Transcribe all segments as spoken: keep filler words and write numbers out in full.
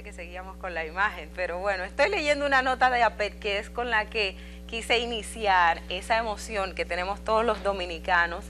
parece que seguíamos con la imagen, pero bueno, estoy leyendo una nota de A P E C que es con la que quise iniciar esa emoción que tenemos todos los dominicanos,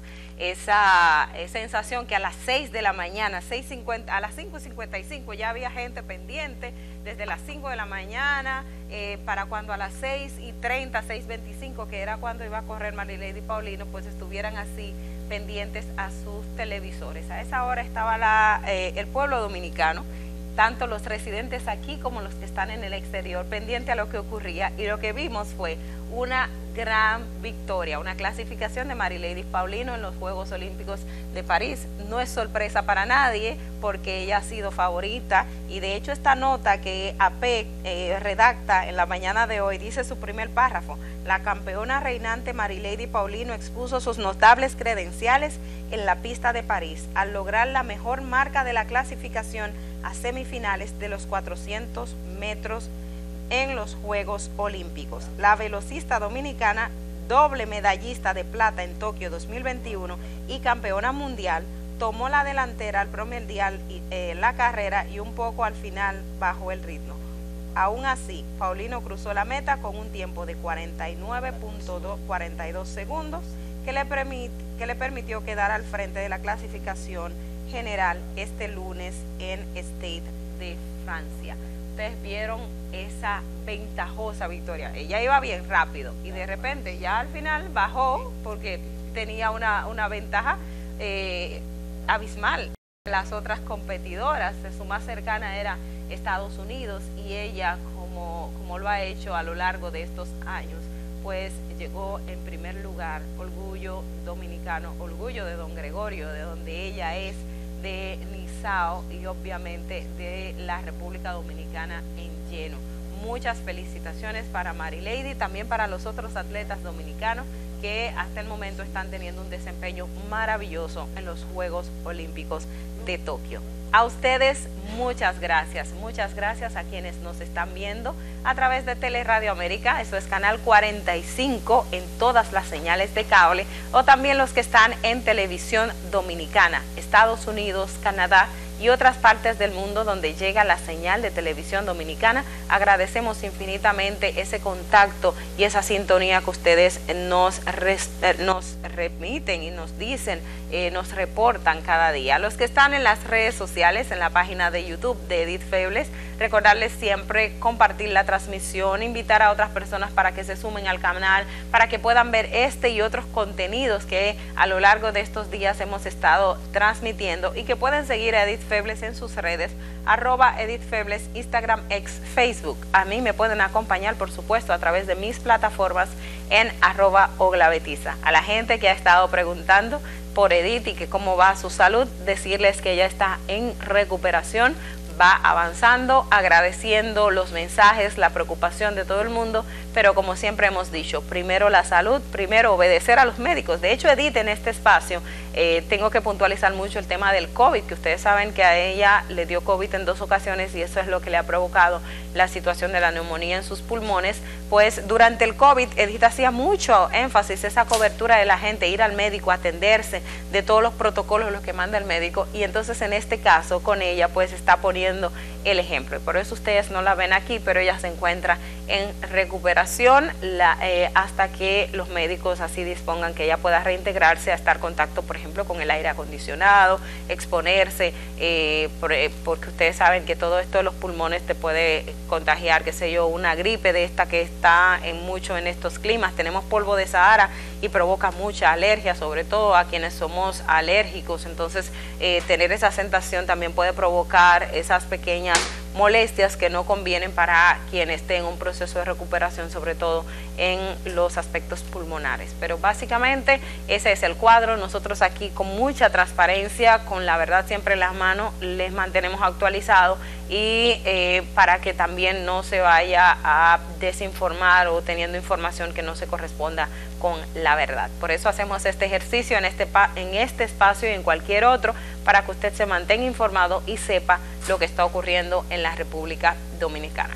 esa, esa sensación que a las seis de la mañana, seis cincuenta, a las cinco y cincuenta y cinco ya había gente pendiente, desde las cinco de la mañana, eh, para cuando a las seis y treinta, seis veinticinco, que era cuando iba a correr Marilady Paulino, pues estuvieran así pendientes a sus televisores. A esa hora estaba la, eh, el pueblo dominicano, tanto los residentes aquí como los que están en el exterior, pendiente a lo que ocurría, y lo que vimos fue una gran victoria, una clasificación de Marilady Paulino en los Juegos Olímpicos de París. No es sorpresa para nadie porque ella ha sido favorita, y de hecho esta nota que A P E C eh, redacta en la mañana de hoy dice su primer párrafo: la campeona reinante Marilady Paulino expuso sus notables credenciales en la pista de París al lograr la mejor marca de la clasificación a semifinales de los cuatrocientos metros en los Juegos Olímpicos. La velocista dominicana, doble medallista de plata en Tokio dos mil veintiuno y campeona mundial, tomó la delantera al promediar eh, la carrera y un poco al final bajó el ritmo. Aún así, Paulino cruzó la meta con un tiempo de cuarenta y nueve punto cuarenta y dos segundos que le, permit, que le permitió quedar al frente de la clasificación general este lunes en Stade de Francia. Ustedes vieron esa ventajosa victoria. Ella iba bien rápido y de repente ya al final bajó porque tenía una, una ventaja eh, abismal. Las otras competidoras, su más cercana era Estados Unidos, y ella, como, como lo ha hecho a lo largo de estos años, pues llegó en primer lugar. Orgullo dominicano, orgullo de don Gregorio, de donde ella es, de Nizao, y obviamente de la República Dominicana en lleno. Muchas felicitaciones para Marilady, también para los otros atletas dominicanos que hasta el momento están teniendo un desempeño maravilloso en los Juegos Olímpicos de Tokio. A ustedes muchas gracias, muchas gracias a quienes nos están viendo a través de Teleradio América, eso es canal cuarenta y cinco en todas las señales de cable, o también los que están en televisión dominicana, Estados Unidos, Canadá y otras partes del mundo donde llega la señal de televisión dominicana. Agradecemos infinitamente ese contacto y esa sintonía que ustedes nos, res, nos remiten y nos dicen, eh, nos reportan cada día. Los que están en las redes sociales, en la página de YouTube de Edith Febles, recordarles siempre compartir la transmisión, invitar a otras personas para que se sumen al canal, para que puedan ver este y otros contenidos que a lo largo de estos días hemos estado transmitiendo, y que pueden seguir a Edith Febles en sus redes, arroba Edith Febles, Instagram, ex, Facebook. A mí me pueden acompañar, por supuesto, a través de mis plataformas en arroba Oglavetiza. A la gente que ha estado preguntando por Edith y que cómo va su salud, decirles que ella está en recuperación, va avanzando, agradeciendo los mensajes, la preocupación de todo el mundo, pero como siempre hemos dicho, primero la salud, primero obedecer a los médicos. De hecho, Edith, en este espacio, eh, tengo que puntualizar mucho el tema del COVID, que ustedes saben que a ella le dio COVID en dos ocasiones y eso es lo que le ha provocado la situación de la neumonía en sus pulmones. Pues durante el COVID, Edith hacía mucho énfasis, esa cobertura de la gente, ir al médico, atenderse de todos los protocolos, los que manda el médico, y entonces en este caso con ella pues está poniendo el ejemplo, y por eso ustedes no la ven aquí, pero ella se encuentra en recuperación la, eh, hasta que los médicos así dispongan que ella pueda reintegrarse a estar en contacto, por ejemplo, con el aire acondicionado, exponerse, eh, por, eh, porque ustedes saben que todo esto de los pulmones te puede contagiar, qué sé yo, una gripe de esta que está en mucho en estos climas. Tenemos polvo de Sahara y provoca mucha alergia, sobre todo a quienes somos alérgicos, entonces eh, tener esa sensación también puede provocar esas pequeñas molestias que no convienen para quien esté en un proceso de recuperación, sobre todo en los aspectos pulmonares. Pero básicamente ese es el cuadro. Nosotros aquí con mucha transparencia, con la verdad siempre en las manos, les mantenemos actualizados, y eh, para que también no se vaya a desinformar o teniendo información que no se corresponda con la verdad. Por eso hacemos este ejercicio en este, en este espacio y en cualquier otro, para que usted se mantenga informado y sepa lo que está ocurriendo en la República Dominicana.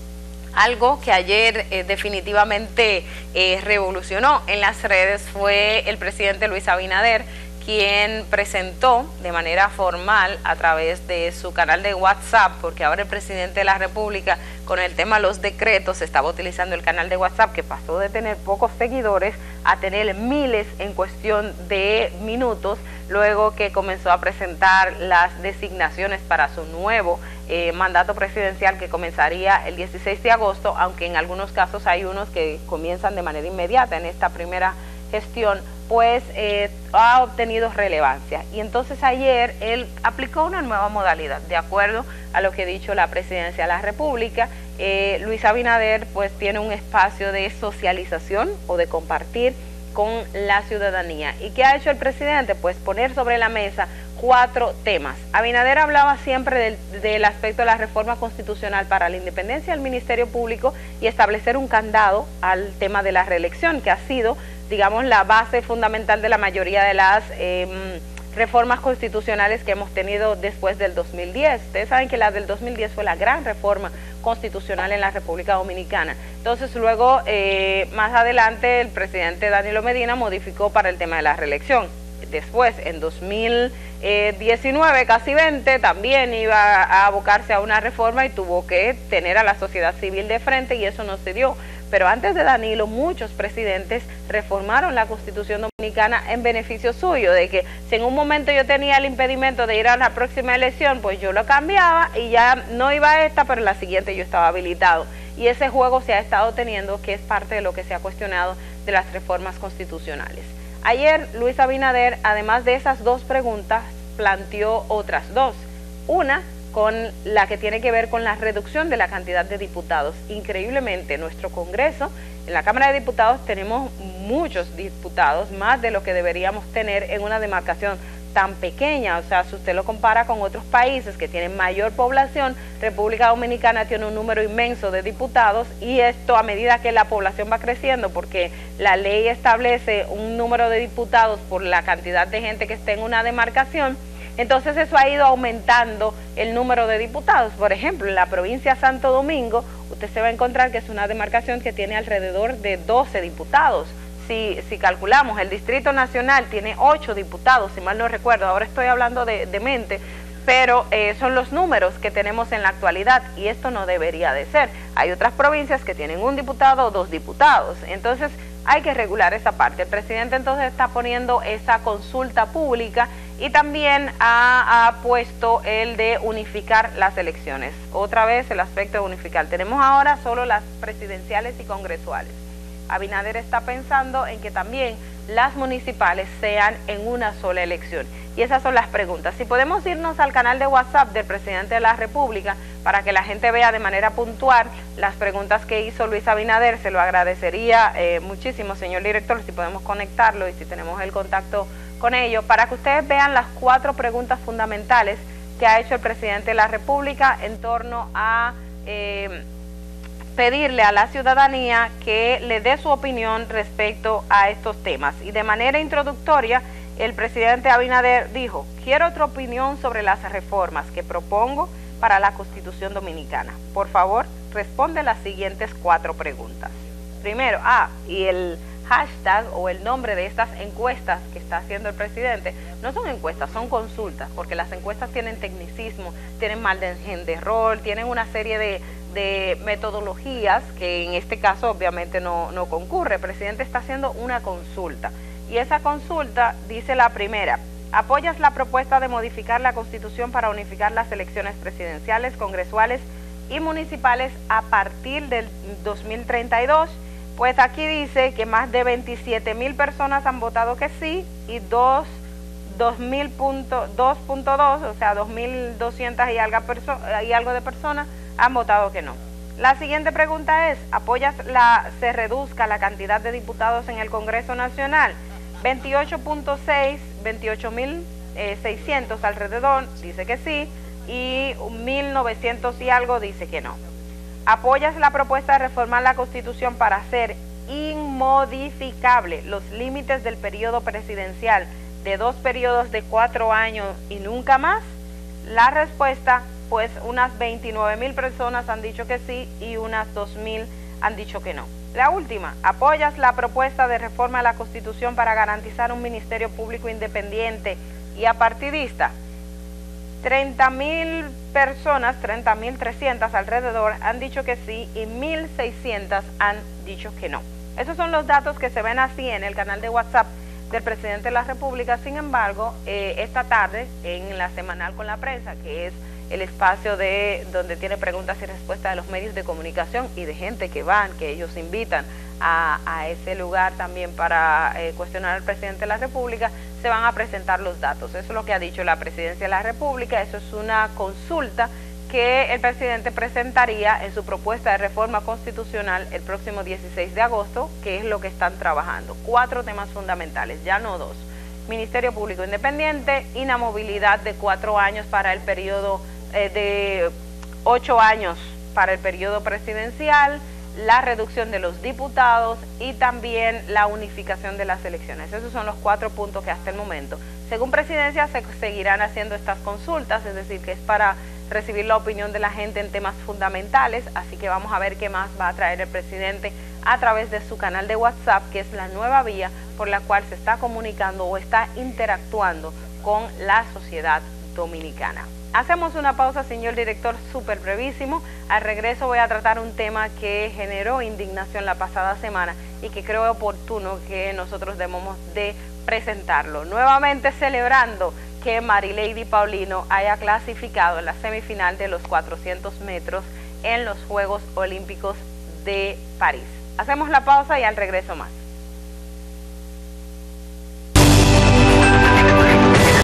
Algo que ayer eh, definitivamente eh, revolucionó en las redes fue el presidente Luis Abinader, quien presentó de manera formal a través de su canal de WhatsApp, porque ahora el presidente de la República con el tema de los decretos estaba utilizando el canal de WhatsApp, que pasó de tener pocos seguidores a tener miles en cuestión de minutos, luego que comenzó a presentar las designaciones para su nuevo eh, mandato presidencial que comenzaría el dieciséis de agosto, aunque en algunos casos hay unos que comienzan de manera inmediata en esta primera gestión, pues eh, ha obtenido relevancia. Y entonces ayer él aplicó una nueva modalidad, de acuerdo a lo que ha dicho la Presidencia de la República. eh, Luis Abinader pues tiene un espacio de socialización o de compartir con la ciudadanía. ¿Y qué ha hecho el presidente? Pues poner sobre la mesa cuatro temas. Abinader hablaba siempre del, del aspecto de la reforma constitucional para la independencia del Ministerio Público y establecer un candado al tema de la reelección, que ha sido, digamos, la base fundamental de la mayoría de las eh, reformas constitucionales que hemos tenido después del dos mil diez. Ustedes saben que la del dos mil diez fue la gran reforma constitucional en la República Dominicana. Entonces luego, eh, más adelante, el presidente Danilo Medina modificó para el tema de la reelección. Después, en dos mil diecinueve, casi veinte, también iba a abocarse a una reforma y tuvo que tener a la sociedad civil de frente y eso no se dio. Pero antes de Danilo, muchos presidentes reformaron la Constitución Dominicana en beneficio suyo, de que si en un momento yo tenía el impedimento de ir a la próxima elección, pues yo lo cambiaba y ya no iba a esta, pero en la siguiente yo estaba habilitado. Y ese juego se ha estado teniendo, que es parte de lo que se ha cuestionado de las reformas constitucionales. Ayer Luis Abinader, además de esas dos preguntas, planteó otras dos. Una con la que tiene que ver con la reducción de la cantidad de diputados. Increíblemente, en nuestro Congreso, en la Cámara de Diputados, tenemos muchos diputados, más de lo que deberíamos tener en una demarcación tan pequeña. O sea, si usted lo compara con otros países que tienen mayor población, República Dominicana tiene un número inmenso de diputados, y esto a medida que la población va creciendo, porque la ley establece un número de diputados por la cantidad de gente que esté en una demarcación. Entonces eso ha ido aumentando el número de diputados. Por ejemplo, en la provincia de Santo Domingo, usted se va a encontrar que es una demarcación que tiene alrededor de doce diputados. Si, si calculamos, el Distrito Nacional tiene ocho diputados, si mal no recuerdo, ahora estoy hablando de, de mente, pero eh, son los números que tenemos en la actualidad y esto no debería de ser. Hay otras provincias que tienen un diputado o dos diputados, entonces hay que regular esa parte. El presidente entonces está poniendo esa consulta pública y también ha, ha puesto el de unificar las elecciones. Otra vez el aspecto de unificar. Tenemos ahora solo las presidenciales y congresuales. Abinader está pensando en que también las municipales sean en una sola elección. Y esas son las preguntas. Si podemos irnos al canal de WhatsApp del presidente de la República para que la gente vea de manera puntual las preguntas que hizo Luis Abinader, se lo agradecería eh, muchísimo, señor director, si podemos conectarlo y si tenemos el contacto con ello, para que ustedes vean las cuatro preguntas fundamentales que ha hecho el presidente de la República en torno a Eh, pedirle a la ciudadanía que le dé su opinión respecto a estos temas. Y de manera introductoria, el presidente Abinader dijo: quiero otra opinión sobre las reformas que propongo para la Constitución Dominicana. Por favor, responde las siguientes cuatro preguntas. Primero, ah, y el hashtag o el nombre de estas encuestas que está haciendo el presidente, no son encuestas, son consultas, porque las encuestas tienen tecnicismo, tienen margen de error, tienen una serie de, de metodologías que en este caso obviamente no, no concurre. El presidente está haciendo una consulta y esa consulta dice la primera: ¿apoyas la propuesta de modificar la Constitución para unificar las elecciones presidenciales, congresuales y municipales a partir del dos mil treinta y dos? Pues aquí dice que más de veintisiete mil personas han votado que sí y dos punto dos, o sea, dos mil doscientas y algo, y algo de personas han votado que no. La siguiente pregunta es: ¿apoyas la se reduzca la cantidad de diputados en el Congreso Nacional? veintiocho punto seis, veintiocho mil seiscientos alrededor dice que sí y mil novecientos y algo dice que no. ¿Apoyas la propuesta de reformar la Constitución para hacer inmodificable los límites del periodo presidencial de dos periodos de cuatro años y nunca más? La respuesta, pues unas veintinueve mil personas han dicho que sí y unas dos mil han dicho que no. La última, ¿apoyas la propuesta de reforma a la Constitución para garantizar un ministerio público independiente y apartidista? treinta mil personas, treinta mil trescientas alrededor, han dicho que sí y mil seiscientas han dicho que no. Esos son los datos que se ven así en el canal de WhatsApp del presidente de la República. Sin embargo, eh, esta tarde en la Semanal con la Prensa, que es el espacio de donde tiene preguntas y respuestas de los medios de comunicación y de gente que van, que ellos invitan a, a ese lugar también para eh, cuestionar al presidente de la República, se van a presentar los datos. Eso es lo que ha dicho la Presidencia de la República. Eso es una consulta que el presidente presentaría en su propuesta de reforma constitucional el próximo dieciséis de agosto, que es lo que están trabajando. Cuatro temas fundamentales, ya no dos. Ministerio Público Independiente, inamovilidad de cuatro años para el periodo, eh, de ocho años para el periodo presidencial, la reducción de los diputados y también la unificación de las elecciones. Esos son los cuatro puntos que hasta el momento, según Presidencia, se seguirán haciendo estas consultas, es decir, que es para recibir la opinión de la gente en temas fundamentales, así que vamos a ver qué más va a traer el presidente a través de su canal de WhatsApp, que es la nueva vía por la cual se está comunicando o está interactuando con la sociedad dominicana. Hacemos una pausa, señor director, súper brevísimo. Al regreso voy a tratar un tema que generó indignación la pasada semana y que creo oportuno que nosotros debemos de presentarlo. Nuevamente celebrando que Marilady Paulino haya clasificado en la semifinal de los cuatrocientos metros en los Juegos Olímpicos de París. Hacemos la pausa y al regreso más.